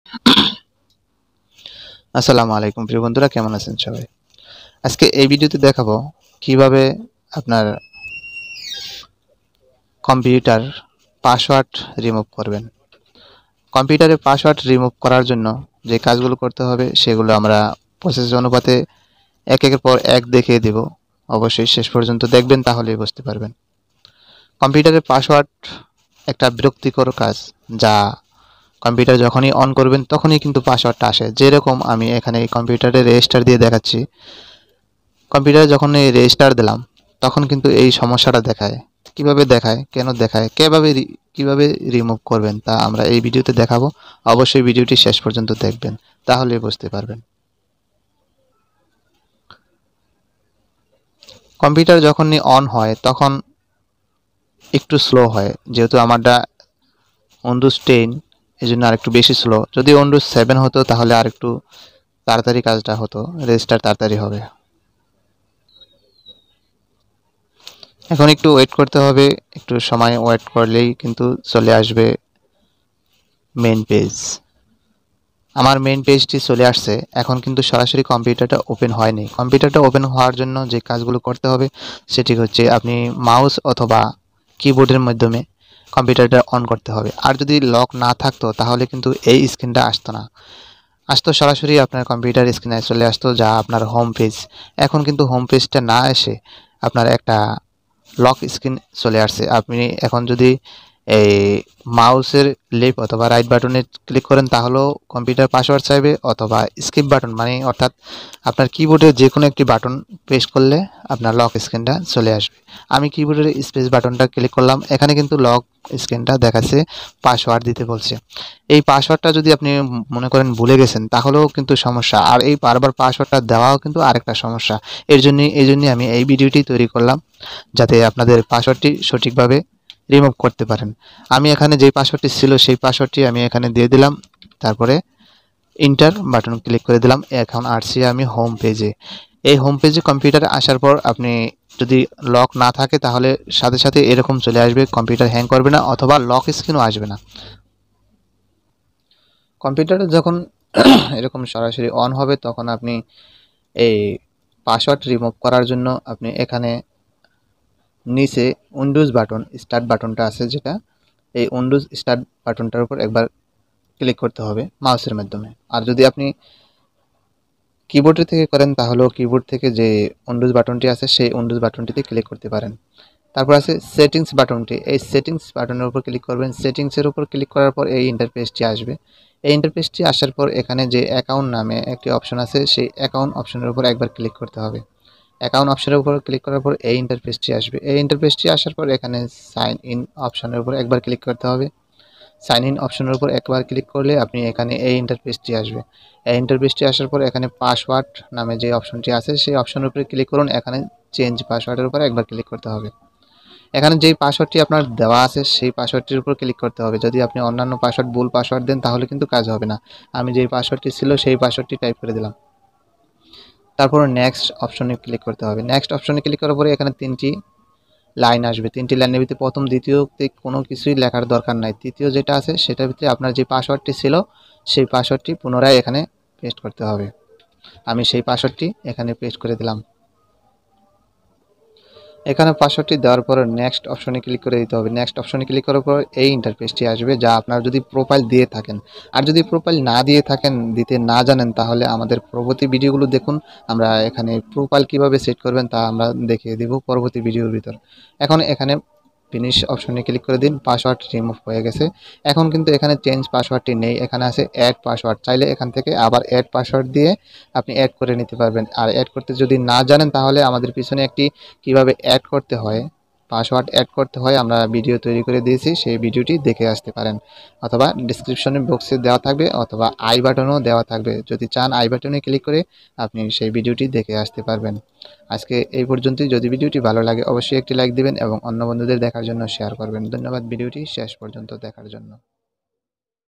আসসালামু আলাইকুম প্রিয় বন্ধুরা, কেমন আছেন সবাই? আজকে এই ভিডিওতে দেখাবো কিভাবে আপনার কম্পিউটার পাসওয়ার্ড রিমুভ করবেন। কম্পিউটারে পাসওয়ার্ড রিমুভ করার জন্য যে কাজগুলো করতে হবে সেগুলো আমরা প্রসেস অনুপাতে একের পর এক দেখিয়ে দেব। অবশ্যই শেষ পর্যন্ত দেখবেন, তাহলেই বুঝতে পারবেন। কম্পিউটারের পাসওয়ার্ড একটা বিরক্তিকর কাজ, যা কম্পিউটার যখনই অন করবেন তখনই কিন্তু পাসওয়ার্ডটা আসে। যেরকম আমি এখানে এই কম্পিউটারে রেজিস্টার দিয়ে দেখাচ্ছি। কম্পিউটারে যখন এই রেজিস্টার দিলাম তখন কিন্তু এই সমস্যাটা দেখায়। কিভাবে দেখায়, কেন দেখায়, কিভাবে রিমুভ করবেন তা আমরা এই ভিডিওতে দেখাবো। অবশ্যই ভিডিওটি শেষ পর্যন্ত দেখবেন, তাহলেই বুঝতে পারবেন। কম্পিউটার যখনই অন হয় তখন একটু স্লো হয়, যেহেতু আমারটা উইন্ডোজ 10, এই জন্য আরেকটু বেশি স্লো। যদি উইন্ডোজ 7 হতো তাহলে আরেকটু তাড়াতাড়ি কাজটা হতো, রেজিস্টার তাড়াতাড়ি হবে। এখন একটু ওয়েট করতে হবে, একটু সময় ওয়েট করলেই কিন্তু চলে আসবে মেইন পেজ। আমার মেইন পেজটি চলে আসছে। এখন কিন্তু সরাসরি কম্পিউটারটা ওপেন হয়নি। কম্পিউটারটা ওপেন হওয়ার জন্য যে কাজগুলো করতে হবে সেটি হচ্ছে আপনি মাউস অথবা কিবোর্ডের মাধ্যমে কম্পিউটারটা অন করতে হবে। আর যদি লক না থাকতো তাহলে কিন্তু এই স্ক্রিনটা আসতো না, আসতো সরাসরি আপনার কম্পিউটার স্ক্রিনে চলে আসতো, যা আপনার হোম পেজ। এখন কিন্তু হোম পেজটা না এসে আপনার একটা লক স্ক্রিন চলে আসছে। আপনি এখন যদি এই মাউসের লেফট অথবা রাইট বাটনে ক্লিক করেন তাহলেও কম্পিউটার পাসওয়ার্ড চাইবে, অথবা স্কিপ বাটন মানে অর্থাৎ আপনার কিবোর্ডের যে কোনো একটি বাটন প্রেস করলে আপনার লক স্ক্রিনটা চলে আসবে। আমি কিবোর্ডের স্পেস বাটনটা ক্লিক করলাম, এখানে কিন্তু লক স্ক্রিনটা দেখাচ্ছে, পাসওয়ার্ড দিতে বলছে। এই পাসওয়ার্ডটা যদি আপনি মনে করেন ভুলে গেছেন তাহলেও কিন্তু সমস্যা, আর এই বারবার পাসওয়ার্ডটা দেওয়াও কিন্তু আরেকটা সমস্যা। এই জন্যই আমি এই ভিডিওটি তৈরি করলাম, যাতে আপনাদের পাসওয়ার্ডটি সঠিকভাবে রিমুভ করতে পারেন। আমি এখানে যেই পাসওয়ার্ডটি ছিল সেই পাসওয়ার্ডটি আমি এখানে দিয়ে দিলাম, তারপরে ইন্টার বাটন ক্লিক করে দিলাম। এখন আসছি আমি হোম পেজে। এই হোম পেজে কম্পিউটারে আসার পর আপনি যদি লক না থাকে তাহলে সাথে সাথে এরকম চলে আসবে, কম্পিউটার হ্যাং করবে না অথবা লক স্ক্রিনও আসবে না। কম্পিউটারে যখন এরকম সরাসরি অন হবে তখন আপনি এই পাসওয়ার্ড রিমুভ করার জন্য আপনি এখানে নিচে উইন্ডোজ বাটন স্টার্ট বাটনটা আছে, যেটা এই উইন্ডোজ স্টার্ট বাটনটার উপর একবার ক্লিক করতে হবে মাউসের মাধ্যমে। আর যদি আপনি কিবোর্ড থেকে করেন তাহলেও কিবোর্ড থেকে যে উইন্ডোজ বাটনটি আছে সেই উইন্ডোজ বাটনটিতে ক্লিক করতে পারেন। তারপর আছে সেটিংস বাটনটি, এই সেটিংস বাটনের উপর ক্লিক করবেন। সেটিংসের উপর ক্লিক করার পর এই ইন্টারফেসটি আসবে। এই ইন্টারফেসটি আসার পর এখানে যে অ্যাকাউন্ট নামে একটি অপশন আছে, সেই অ্যাকাউন্ট অপশনের উপর একবার ক্লিক করতে হবে। অ্যাকাউন্ট অপশনের উপর ক্লিক করার পর এই ইন্টারফেসটি আসবে। এই ইন্টারফেসটি আসার পর এখানে সাইন ইন অপশনের উপর একবার ক্লিক করতে হবে। সাইন ইন অপশনের উপর একবার ক্লিক করলে আপনি এখানে এই ইন্টারফেসটি আসবে। এই ইন্টারফেসটি আসার পর এখানে পাসওয়ার্ড নামে যে অপশনটি আছে সেই অপশনের উপরে ক্লিক করুন। এখানে চেঞ্জ পাসওয়ার্ডের উপর একবার ক্লিক করতে হবে। এখানে যেই পাসওয়ার্ডটি আপনার দেওয়া আছে সেই পাসওয়ার্ডটির উপর ক্লিক করতে হবে। যদি আপনি অন্যান্য পাসওয়ার্ড ভুল পাসওয়ার্ড দেন তাহলে কিন্তু কাজ হবে না। আমি যেই পাসওয়ার্ডটি ছিল সেই পাসওয়ার্ডটি টাইপ করে দিলাম। তারপর নেক্সট অপশনে ক্লিক করতে হবে। নেক্সট অপশনে ক্লিক করার পরে এখানে 3টি লাইন আসবে। 3টি লাইনের ভিতরে প্রথম দ্বিতীয়তে কোনো কিছুই লেখার দরকার নাই। তৃতীয় যেটা আছে সেটার ভিতরে আপনার যে পাসওয়ার্ডটি ছিল সেই পাসওয়ার্ডটি পুনরায় এখানে পেস্ট করতে হবে। আমি সেই পাসওয়ার্ডটি এখানে পেস্ট করে দিলাম। এখানে পাসওয়ার্ডটি দেওয়ার পর নেক্সট অপশনে ক্লিক করে দিতে হবে। নেক্সট অপশনে ক্লিক করার পর এই ইন্টারফেসটি আসবে, যা আপনার যদি প্রোফাইল দিয়ে থাকেন। আর যদি প্রোফাইল না দিয়ে থাকেন, দিতে না জানেন, তাহলে আমাদের পরবর্তী ভিডিওগুলো দেখুন। আমরা এখানে প্রোফাইল কিভাবে সেট করবেন তা আমরা দেখিয়ে দেব পরবর্তী ভিডিওর ভিতর। এখন এখানে ফিনিশ অপশনে ক্লিক করে দিন। পাসওয়ার্ড রিমুভ হয়ে গেছে। এখন কিন্তু এখানে চেঞ্জ পাসওয়ার্ডটি নেই, এখানে আছে অ্যাড পাসওয়ার্ড। চাইলে এখান থেকে আবার অ্যাড পাসওয়ার্ড দিয়ে আপনি অ্যাড করে নিতে পারবেন। আর অ্যাড করতে যদি না জানেন তাহলে আমাদের পিছনে একটি কিভাবে অ্যাড করতে হয়, পাসওয়ার্ড অ্যাড করতে হয়, আমরা ভিডিও তৈরি করে দিয়েছি, সেই ভিডিওটি দেখে আসতে পারেন। অথবা ডিসক্রিপশনে বক্সে দেওয়া থাকবে, অথবা আই বাটনও দেওয়া থাকবে। যদি চান আই বাটনে ক্লিক করে আপনি সেই ভিডিওটি দেখে আসতে পারবেন। আজকে এই পর্যন্তই। যদি ভিডিওটি ভালো লাগে অবশ্যই একটি লাইক দিবেন এবং অন্য বন্ধুদের দেখার জন্য শেয়ার করবেন। ধন্যবাদ ভিডিওটি শেষ পর্যন্ত দেখার জন্য।